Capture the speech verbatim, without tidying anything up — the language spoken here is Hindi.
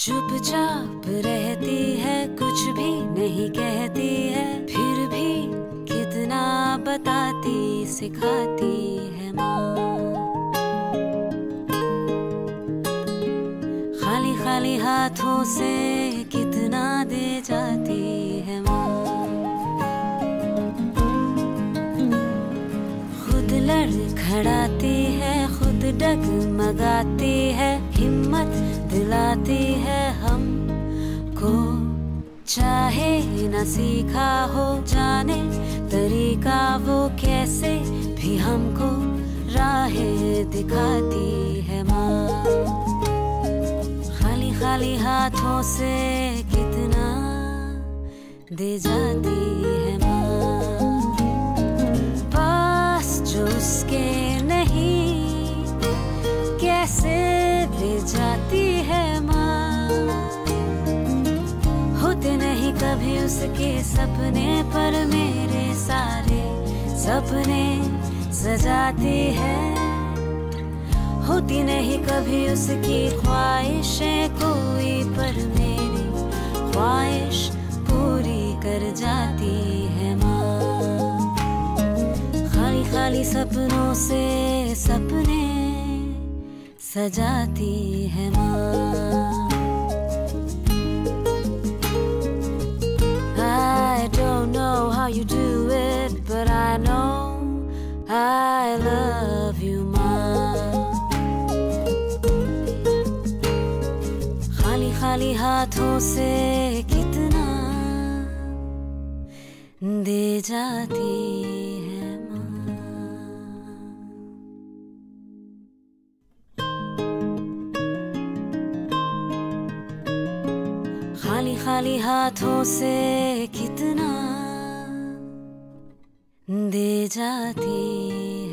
चुपचाप रहती है, कुछ भी नहीं कहती है, फिर भी कितना बताती सिखाती है माँ। खाली खाली हाथों से कितना दे जाती है माँ। खुद लड़खड़ाती है, खुद डगमगाती है, हिम्मत दिलाती है हमको। चाहे न सीखा हो जाने तरीका, वो कैसे भी हमको राहें दिखाती है माँ। खाली खाली हाथों से कितना दे जाती है माँ। पास जो उसके नहीं कैसे ले जाती है माँ। होते नहीं कभी उसके सपने, पर मेरे सारे सपने सजाती है। होती नहीं कभी उसकी ख्वाहिशें कोई, पर मेरी ख्वाहिश पूरी कर जाती है माँ। खाली खाली सपनों से सपने सजाती है माँ। I don't know how you do it, but I know I love you माँ। खाली खाली हाथों से कितना दे जाती है माँ। खाली खाली हाथों से कितना दे जाती